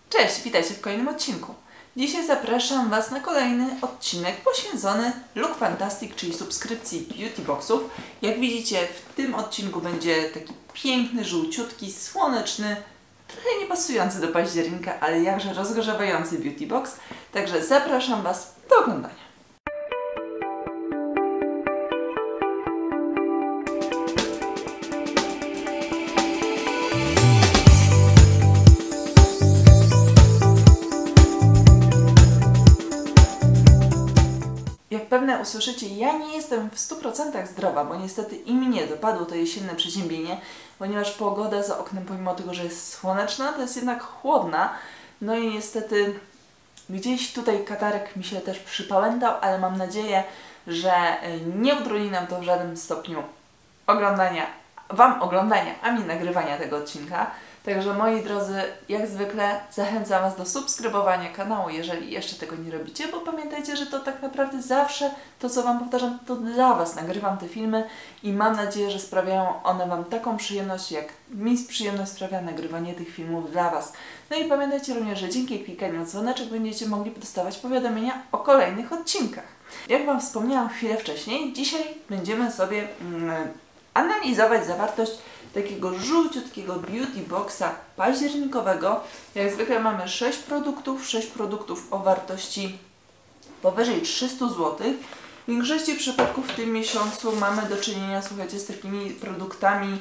Cześć, witajcie w kolejnym odcinku. Dzisiaj zapraszam Was na kolejny odcinek poświęcony Look Fantastic, czyli subskrypcji Beauty Boxów. Jak widzicie, w tym odcinku będzie taki piękny, żółciutki, słoneczny, trochę nie pasujący do października, ale jakże rozgrzewający Beauty Box. Także zapraszam Was do oglądania. Jak pewnie usłyszycie, ja nie jestem w 100% zdrowa, bo niestety i mnie dopadło to jesienne przeziębienie, ponieważ pogoda za oknem, pomimo tego, że jest słoneczna, to jest jednak chłodna. No i niestety gdzieś tutaj katarek mi się też przypałętał, ale mam nadzieję, że nie utrudni nam to w żadnym stopniu Wam oglądania, a mi nagrywania tego odcinka. Także moi drodzy, jak zwykle zachęcam Was do subskrybowania kanału, jeżeli jeszcze tego nie robicie, bo pamiętajcie, że to tak naprawdę zawsze to, co Wam powtarzam, to dla Was nagrywam te filmy i mam nadzieję, że sprawiają one Wam taką przyjemność, jak mi przyjemność sprawia nagrywanie tych filmów dla Was. No i pamiętajcie również, że dzięki klikaniu w dzwoneczek będziecie mogli dostawać powiadomienia o kolejnych odcinkach. Jak Wam wspomniałam chwilę wcześniej, dzisiaj będziemy sobie analizować zawartość takiego żółciutkiego beauty boxa październikowego. Jak zwykle mamy 6 produktów o wartości powyżej 300 zł. W większości przypadków w tym miesiącu mamy do czynienia, słuchajcie, z takimi produktami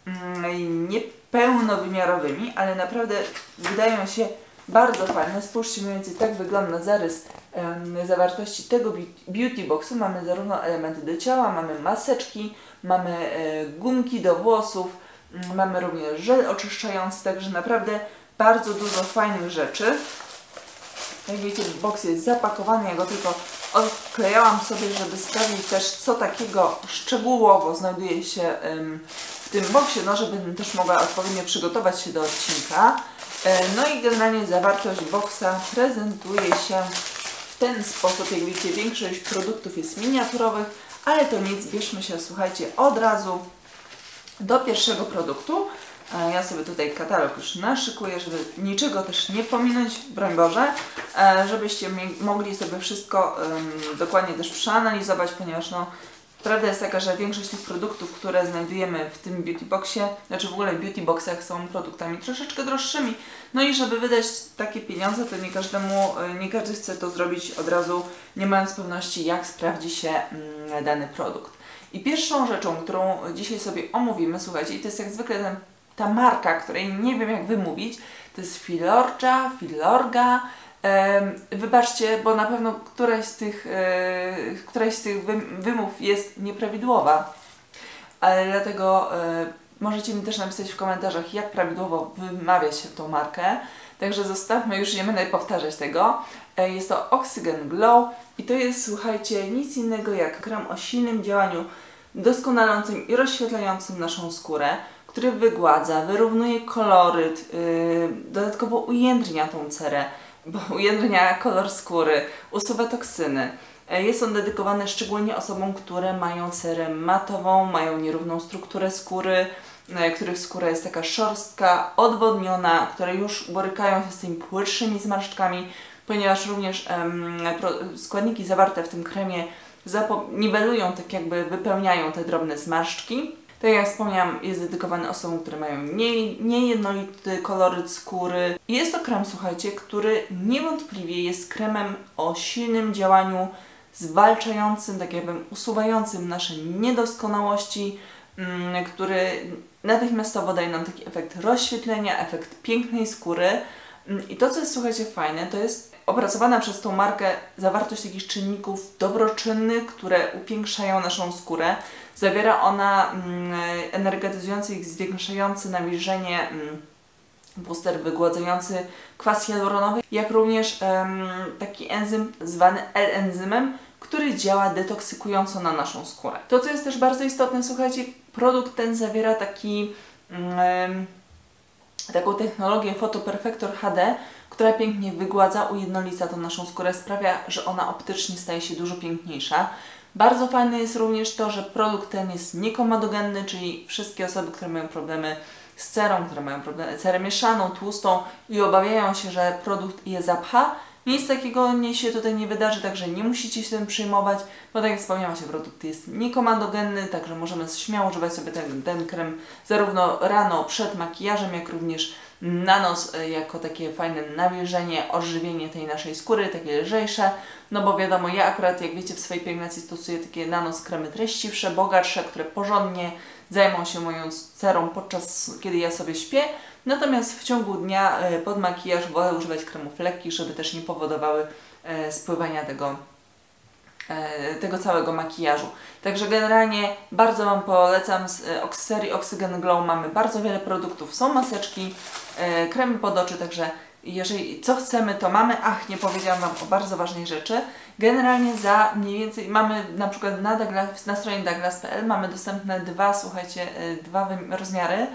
niepełnowymiarowymi, ale naprawdę wydają się bardzo fajne. Spójrzcie, mniej więcej tak wygląda zarys zawartości tego beauty boxu. Mamy zarówno elementy do ciała, mamy maseczki, mamy gumki do włosów, mamy również żel oczyszczający, także naprawdę bardzo dużo fajnych rzeczy. Jak widzicie, box jest zapakowany, ja go tylko odklejałam sobie, żeby sprawdzić też, co takiego szczegółowo znajduje się w tym boxie, no żebym też mogła odpowiednio przygotować się do odcinka. No i generalnie zawartość boxa prezentuje się w ten sposób. Jak widzicie, większość produktów jest miniaturowych, ale to nic, bierzmy się, słuchajcie, od razu do pierwszego produktu. Ja sobie tutaj katalog już naszykuję, żeby niczego też nie pominąć, broń Boże, żebyście mogli sobie wszystko dokładnie też przeanalizować, ponieważ no, prawda jest taka, że większość tych produktów, które znajdujemy w tym beauty boxie, znaczy w ogóle w beauty boxach, są produktami troszeczkę droższymi. No i żeby wydać takie pieniądze, to nie każdy chce to zrobić od razu, nie mając pewności, jak sprawdzi się dany produkt. I pierwszą rzeczą, którą dzisiaj sobie omówimy, słuchajcie, i to jest jak zwykle ta marka, której nie wiem jak wymówić, to jest Filorga. Wybaczcie, bo na pewno któraś z tych wymów jest nieprawidłowa, ale dlatego możecie mi też napisać w komentarzach, jak prawidłowo wymawia się tą markę. Także zostawmy, już nie będę powtarzać tego. Jest to Oxygen Glow i to jest, słuchajcie, nic innego jak krem o silnym działaniu doskonalącym i rozświetlającym naszą skórę, który wygładza, wyrównuje koloryt, dodatkowo ujędrnia tą cerę, bo ujędrnia kolor skóry, usuwa toksyny. Jest on dedykowany szczególnie osobom, które mają cerę matową, mają nierówną strukturę skóry, których skóra jest taka szorstka, odwodniona, które już borykają się z tymi płytszymi zmarszczkami, ponieważ również składniki zawarte w tym kremie niwelują, tak jakby wypełniają te drobne zmarszczki. Tak jak wspomniałam, jest dedykowany osobom, które mają niejednolity koloryt skóry. Jest to krem, słuchajcie, który niewątpliwie jest kremem o silnym działaniu zwalczającym, tak jakby usuwającym nasze niedoskonałości, który natychmiastowo daje nam taki efekt rozświetlenia, efekt pięknej skóry. I to, co jest, słuchajcie, fajne, to jest opracowana przez tą markę zawartość takich czynników dobroczynnych, które upiększają naszą skórę. Zawiera ona energetyzujący i zwiększający nawilżenie booster wygładzający kwas hialuronowy, jak również taki enzym zwany L-enzymem, który działa detoksykująco na naszą skórę. To, co jest też bardzo istotne, słuchajcie, produkt ten zawiera taką technologię Photo Perfector HD, która pięknie wygładza, ujednolica tą naszą skórę, sprawia, że ona optycznie staje się dużo piękniejsza. Bardzo fajne jest również to, że produkt ten jest niekomadogenny, czyli wszystkie osoby, które mają problemy z cerą, które mają problem, cerę mieszaną, tłustą i obawiają się, że produkt je zapcha. Nic takiego się tutaj nie wydarzy, także nie musicie się tym przejmować, bo tak jak wspomniałam, produkt jest niekomandogenny, także możemy śmiało używać sobie ten krem zarówno rano przed makijażem, jak również na noc jako takie fajne nawilżenie, odżywienie tej naszej skóry, takie lżejsze, no bo wiadomo, ja akurat, jak wiecie, w swojej pielęgnacji stosuję takie na noc kremy treściwsze, bogatsze, które porządnie zajmą się moją cerą podczas kiedy ja sobie śpię. Natomiast w ciągu dnia pod makijaż wolę używać kremów lekkich, żeby też nie powodowały spływania tego całego makijażu. Także generalnie bardzo Wam polecam, z serii Oxygen Glow mamy bardzo wiele produktów, są maseczki, kremy pod oczy, także jeżeli co chcemy, to mamy. Ach, nie powiedziałam Wam o bardzo ważnej rzeczy. Generalnie za mniej więcej mamy na przykład na stronie douglas.pl mamy dostępne dwa rozmiary.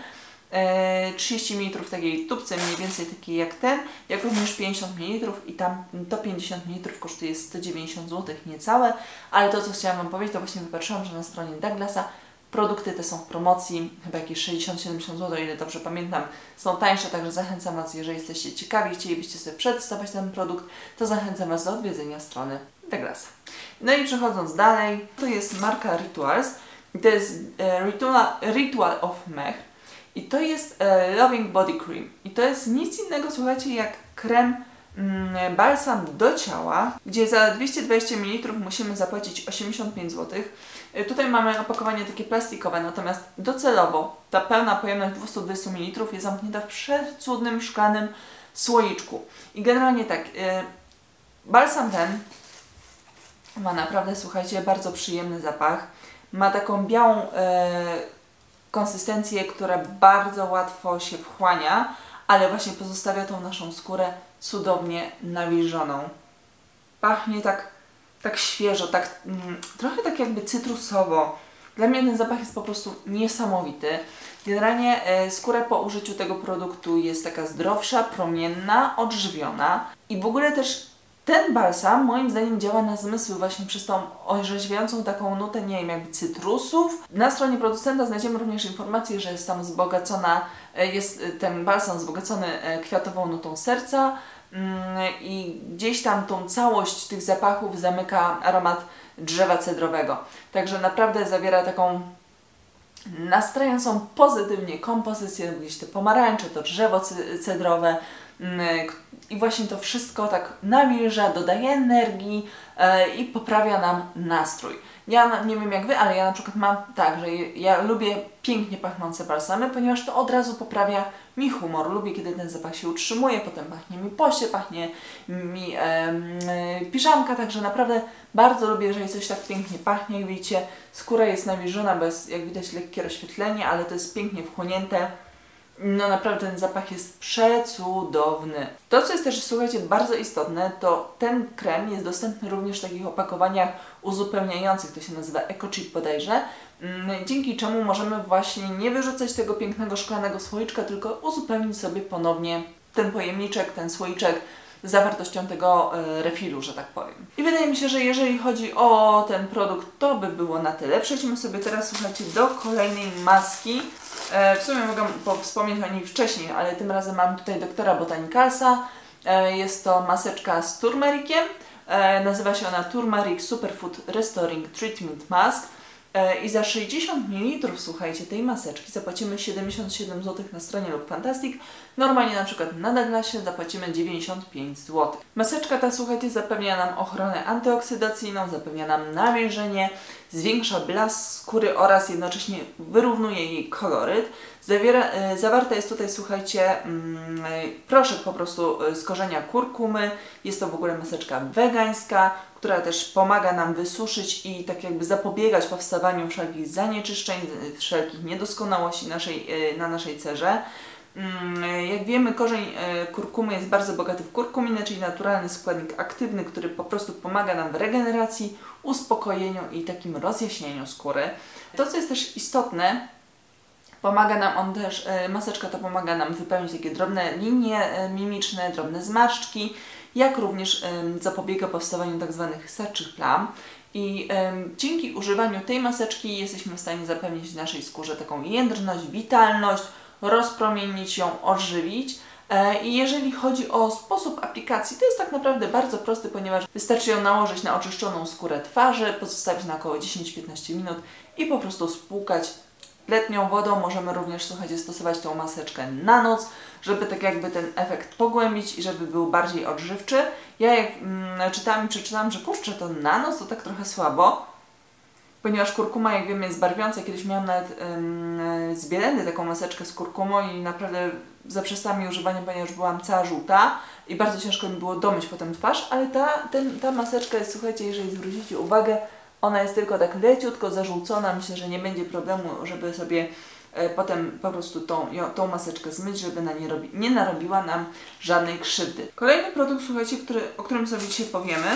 30 ml takiej tubce, mniej więcej takiej jak ten, jak również 50 ml i tam to 50 ml kosztuje 190 zł niecałe, ale to co chciałam Wam powiedzieć, to właśnie wypatrzyłam, że na stronie Douglasa produkty te są w promocji, chyba jakieś 60-70 zł, o ile dobrze pamiętam, są tańsze, także zachęcam Was, jeżeli jesteście ciekawi, chcielibyście sobie przetestować ten produkt, to zachęcam Was do odwiedzenia strony Douglasa. No i przechodząc dalej, to jest marka Rituals, to jest Ritual of Mech. I to jest Loving Body Cream. I to jest nic innego, słuchajcie, jak krem balsam do ciała, gdzie za 220 ml musimy zapłacić 85 zł. Tutaj mamy opakowanie takie plastikowe, natomiast docelowo ta pełna pojemność 220 ml jest zamknięta w przecudnym szklanym słoiczku. I generalnie tak, balsam ten ma naprawdę, słuchajcie, bardzo przyjemny zapach. Ma taką białą konsystencję, która bardzo łatwo się wchłania, ale właśnie pozostawia tą naszą skórę cudownie nawilżoną. Pachnie tak świeżo, trochę tak jakby cytrusowo. Dla mnie ten zapach jest po prostu niesamowity. Generalnie skóra po użyciu tego produktu jest taka zdrowsza, promienna, odżywiona i w ogóle też ten balsam moim zdaniem działa na zmysły właśnie przez tą orzeźwiającą taką nutę, nie wiem, jakby cytrusów. Na stronie producenta znajdziemy również informację, że jest tam jest ten balsam wzbogacony kwiatową nutą serca i gdzieś tam tą całość tych zapachów zamyka aromat drzewa cedrowego. Także naprawdę zawiera taką nastrajającą pozytywnie kompozycję, gdzieś te pomarańcze, to drzewo cedrowe, i właśnie to wszystko tak nawilża, dodaje energii i poprawia nam nastrój. Ja nie wiem jak Wy, ale ja na przykład mam tak, że ja lubię pięknie pachnące balsamy, ponieważ to od razu poprawia mi humor. Lubię, kiedy ten zapach się utrzymuje, potem pachnie mi poście, pachnie mi piżamka, także naprawdę bardzo lubię, jeżeli coś tak pięknie pachnie. Jak widzicie, skóra jest nawilżona, bo jest, jak widać, lekkie rozświetlenie, ale to jest pięknie wchłonięte. No naprawdę ten zapach jest przecudowny. To, co jest też, słuchajcie, bardzo istotne, to ten krem jest dostępny również w takich opakowaniach uzupełniających, to się nazywa EcoChip bodajże, dzięki czemu możemy właśnie nie wyrzucać tego pięknego szklanego słoiczka, tylko uzupełnić sobie ponownie ten pojemniczek, ten słoiczek zawartością tego refilu, że tak powiem. I wydaje mi się, że jeżeli chodzi o ten produkt, to by było na tyle. Przejdźmy sobie teraz, słuchajcie, do kolejnej maski. W sumie mogę wspomnieć o niej wcześniej, ale tym razem mam tutaj doktora Botanicalsa. Jest to maseczka z turmerikiem. Nazywa się ona Turmeric Superfood Restoring Treatment Mask. I za 60 ml, słuchajcie, tej maseczki zapłacimy 77 zł na stronie lub Fantastic. Normalnie na przykład na Douglasie zapłacimy 95 zł. Maseczka ta, słuchajcie, zapewnia nam ochronę antyoksydacyjną, zapewnia nam nawilżenie, zwiększa blask skóry oraz jednocześnie wyrównuje jej koloryt. Zawarta jest tutaj, słuchajcie, proszek po prostu z korzenia kurkumy. Jest to w ogóle maseczka wegańska, która też pomaga nam wysuszyć i tak jakby zapobiegać powstawaniu wszelkich zanieczyszczeń, wszelkich niedoskonałości na naszej cerze. Jak wiemy, korzeń kurkumy jest bardzo bogaty w kurkuminę, czyli naturalny składnik aktywny, który po prostu pomaga nam w regeneracji, uspokojeniu i takim rozjaśnieniu skóry. To, co jest też istotne, pomaga nam maseczka ta pomaga nam wypełnić takie drobne linie mimiczne, drobne zmarszczki, jak również zapobiega powstawaniu tak zwanych saczych plam. I dzięki używaniu tej maseczki jesteśmy w stanie zapewnić naszej skórze taką jędrność, witalność, rozpromienić ją, odżywić. I jeżeli chodzi o sposób aplikacji, to jest tak naprawdę bardzo prosty, ponieważ wystarczy ją nałożyć na oczyszczoną skórę twarzy, pozostawić na około 10-15 minut i po prostu spłukać letnią wodą. Możemy również, słuchajcie, stosować tą maseczkę na noc, żeby tak jakby ten efekt pogłębić i żeby był bardziej odżywczy. Ja jak przeczytałam, że kurczę, to na noc to tak trochę słabo, ponieważ kurkuma, jak wiemy, jest barwiąca. Kiedyś miałam nawet z Bielendy taką maseczkę z kurkumą i naprawdę zaprzestałam jej używania, ponieważ byłam cała żółta i bardzo ciężko mi było domyć potem twarz, ale ta maseczka jest, słuchajcie, jeżeli zwrócicie uwagę, ona jest tylko tak leciutko zażółcona. Myślę, że nie będzie problemu, żeby sobie potem po prostu tą maseczkę zmyć, żeby nie narobiła nam żadnej krzywdy. Kolejny produkt, słuchajcie, o którym sobie dzisiaj powiemy,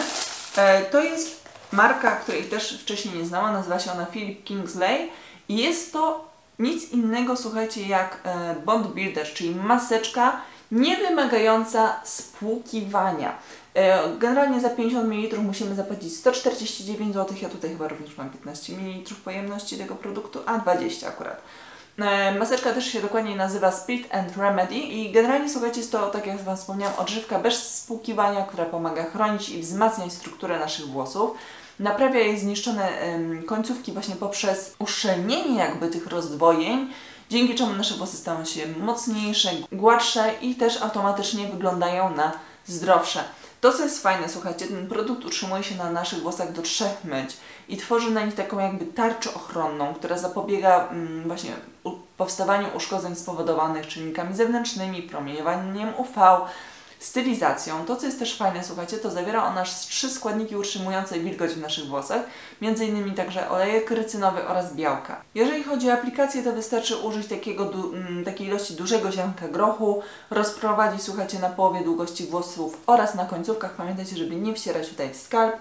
to jest marka, której też wcześniej nie znałam, nazywa się ona Philip Kingsley i jest to nic innego, słuchajcie, jak Bond Builder, czyli maseczka nie wymagająca spłukiwania. Generalnie za 50 ml musimy zapłacić 149 zł, ja tutaj chyba również mam 15 ml pojemności tego produktu, a 20 akurat. Maseczka też się dokładnie nazywa Split and Remedy i generalnie, słuchajcie, jest to, tak jak Wam wspomniałam, odżywka bez spłukiwania, która pomaga chronić i wzmacniać strukturę naszych włosów. Naprawia jej zniszczone końcówki właśnie poprzez uszczelnienie jakby tych rozdwojeń, dzięki czemu nasze włosy stają się mocniejsze, gładsze i też automatycznie wyglądają na zdrowsze. To, co jest fajne, słuchajcie, ten produkt utrzymuje się na naszych włosach do 3 myć i tworzy na nich taką jakby tarczę ochronną, która zapobiega właśnie powstawaniu uszkodzeń spowodowanych czynnikami zewnętrznymi, promieniowaniem UV, stylizacją. To, co jest też fajne, słuchajcie, to zawiera ona 3 składniki utrzymujące wilgoć w naszych włosach, m.in. także olejek rycynowy oraz białka. Jeżeli chodzi o aplikację, to wystarczy użyć takiej ilości dużego ziarnka grochu, rozprowadzić, słuchajcie, na połowie długości włosów oraz na końcówkach. Pamiętajcie, żeby nie wcierać tutaj w skalp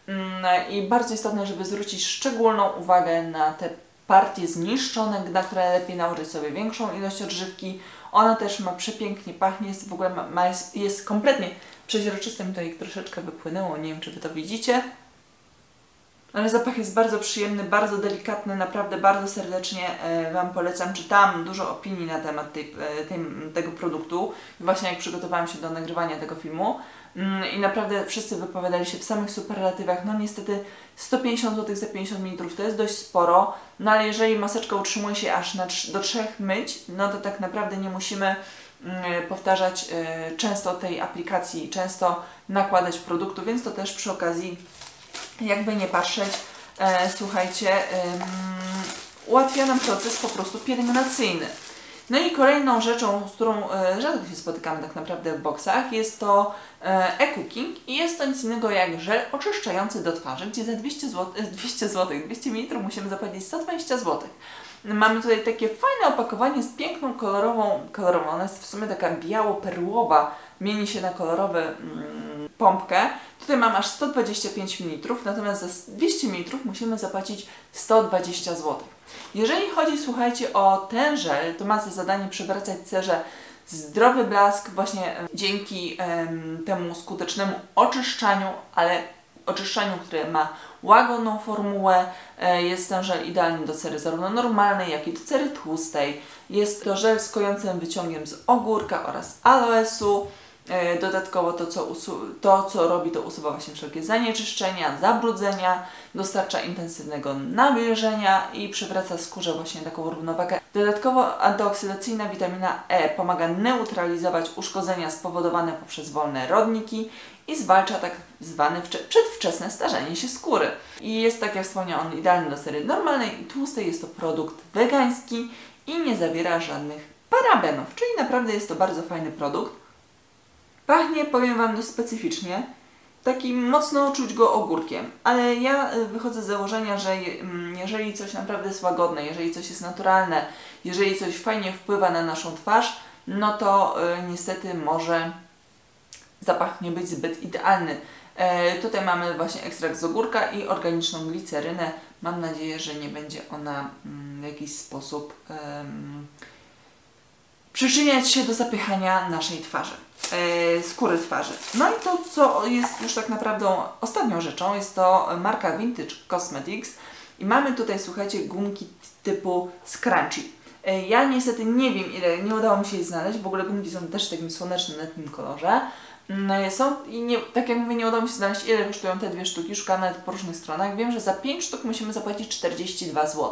i bardzo istotne, żeby zwrócić szczególną uwagę na te partie zniszczone, na które lepiej nałożyć sobie większą ilość odżywki. Ona też ma przepięknie pachnie, jest w ogóle jest kompletnie przeźroczysty, mi tutaj troszeczkę wypłynęło, nie wiem, czy Wy to widzicie. Ale zapach jest bardzo przyjemny, bardzo delikatny, naprawdę bardzo serdecznie Wam polecam. Czytałam dużo opinii na temat tego produktu, właśnie jak przygotowałam się do nagrywania tego filmu. I naprawdę wszyscy wypowiadali się w samych superlatywach. No niestety 150 zł za 50 ml to jest dość sporo, no ale jeżeli maseczka utrzymuje się aż do 3 myć, no to tak naprawdę nie musimy powtarzać często tej aplikacji, często nakładać produktu, więc to też przy okazji, jakby nie patrzeć, słuchajcie, ułatwia nam proces po prostu pielęgnacyjny. No i kolejną rzeczą, z którą rzadko się spotykamy tak naprawdę w boksach, jest to e-cooking i jest to nic innego jak żel oczyszczający do twarzy, gdzie za 200 ml musimy zapłacić 120 zł. Mamy tutaj takie fajne opakowanie z piękną kolorową, ona jest w sumie taka biało-perłowa, mieni się na kolorową pompkę. Tutaj mam aż 125 ml, natomiast za 200 ml musimy zapłacić 120 zł. Jeżeli chodzi, słuchajcie, o ten żel, to ma za zadanie przywracać cerze zdrowy blask właśnie dzięki temu skutecznemu oczyszczaniu, ale oczyszczaniu, które ma łagodną formułę. Jest ten żel idealny do cery zarówno normalnej, jak i do cery tłustej. Jest to żel z kojącym wyciągiem z ogórka oraz aloesu. Dodatkowo to, co robi, to usuwa właśnie wszelkie zanieczyszczenia, zabrudzenia, dostarcza intensywnego nawilżenia i przywraca skórze właśnie taką równowagę. Dodatkowo antyoksydacyjna witamina E pomaga neutralizować uszkodzenia spowodowane poprzez wolne rodniki i zwalcza tak zwane przedwczesne starzenie się skóry. I jest, tak jak wspomniałam, on idealny do sery normalnej i tłustej. Jest to produkt wegański i nie zawiera żadnych parabenów, czyli naprawdę jest to bardzo fajny produkt. Pachnie, powiem Wam, dość specyficznie. Taki mocno czuć go ogórkiem, ale ja wychodzę z założenia, że jeżeli coś naprawdę jest łagodne, jeżeli coś jest naturalne, jeżeli coś fajnie wpływa na naszą twarz, no to niestety może zapach nie być zbyt idealny. Tutaj mamy właśnie ekstrakt z ogórka i organiczną glicerynę. Mam nadzieję, że nie będzie ona w jakiś sposób przyczyniać się do zapychania naszej twarzy, skóry twarzy. No i to, co jest już tak naprawdę ostatnią rzeczą, jest to marka Vintage Cosmetics i mamy tutaj, słuchajcie, gumki typu Scrunchie. Ja niestety nie wiem ile, nie udało mi się jej znaleźć, w ogóle gumki są też w takim słonecznym, letnim kolorze. Są i nie, tak jak mówię, nie udało mi się znaleźć ile kosztują te 2 sztuki, szukam nawet po różnych stronach. Wiem, że za 5 sztuk musimy zapłacić 42 zł.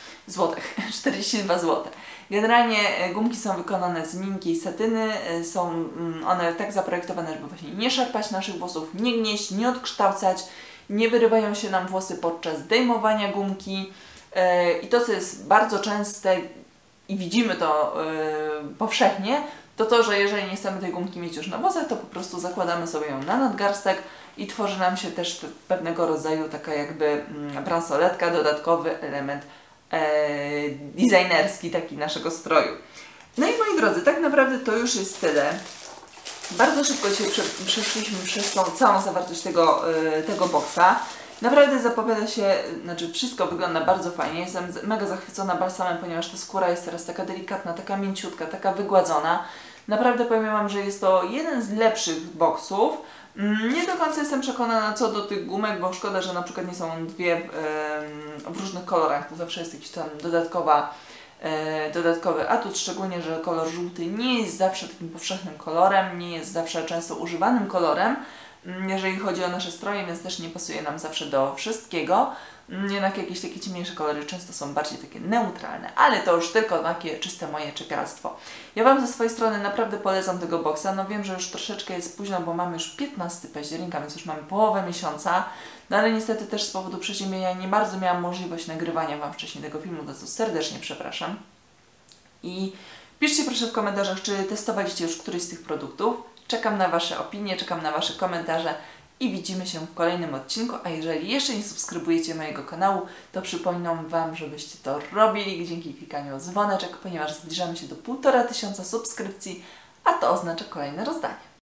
42 zł. Generalnie gumki są wykonane z miękkiej satyny, są one tak zaprojektowane, żeby właśnie nie szarpać naszych włosów, nie gnieść, nie odkształcać, nie wyrywają się nam włosy podczas zdejmowania gumki. I to, co jest bardzo częste i widzimy to powszechnie, to, że jeżeli nie chcemy tej gumki mieć już na włosach, to po prostu zakładamy sobie ją na nadgarstek i tworzy nam się też pewnego rodzaju taka jakby bransoletka, dodatkowy element designerski taki naszego stroju. No i moi drodzy, tak naprawdę to już jest tyle. Bardzo szybko dzisiaj przeszliśmy przez tą całą zawartość tego boksa. Naprawdę zapowiada się, znaczy wszystko wygląda bardzo fajnie. Jestem mega zachwycona balsamem, ponieważ ta skóra jest teraz taka delikatna, taka mięciutka, taka wygładzona. Naprawdę powiem Wam, że jest to jeden z lepszych boksów. Nie do końca jestem przekonana co do tych gumek, bo szkoda, że na przykład nie są dwie w różnych kolorach. To zawsze jest jakiś tam dodatkowy atut, szczególnie, że kolor żółty nie jest zawsze takim powszechnym kolorem, nie jest zawsze często używanym kolorem, jeżeli chodzi o nasze stroje, więc też nie pasuje nam zawsze do wszystkiego. Jednak jakieś takie ciemniejsze kolory często są bardziej takie neutralne, ale to już tylko takie czyste moje czepialstwo. Ja Wam ze swojej strony naprawdę polecam tego boksa. No wiem, że już troszeczkę jest późno, bo mamy już 15 października, więc już mamy połowę miesiąca. No ale niestety też z powodu przeziębienia nie bardzo miałam możliwość nagrywania Wam wcześniej tego filmu, za co serdecznie przepraszam. I piszcie proszę w komentarzach, czy testowaliście już któryś z tych produktów. Czekam na Wasze opinie, czekam na Wasze komentarze i widzimy się w kolejnym odcinku. A jeżeli jeszcze nie subskrybujecie mojego kanału, to przypominam Wam, żebyście to robili dzięki klikaniu dzwoneczek, ponieważ zbliżamy się do 1500 subskrypcji, a to oznacza kolejne rozdanie.